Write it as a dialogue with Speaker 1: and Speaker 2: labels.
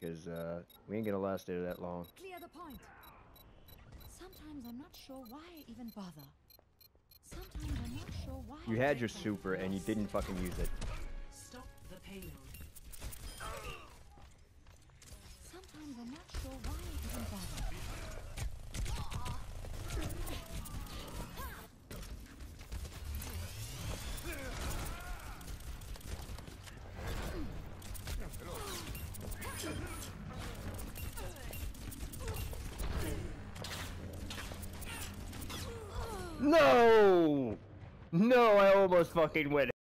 Speaker 1: because we ain't gonna last there that long.
Speaker 2: Clear the point. Sometimes I'm not sure why I even bother. Sometimes I'm not sure why.
Speaker 1: You had your super and you didn't fucking use it.
Speaker 3: Stop the payload.
Speaker 2: Sometimes I'm not sure why I even bother.
Speaker 1: No! No, I almost fucking went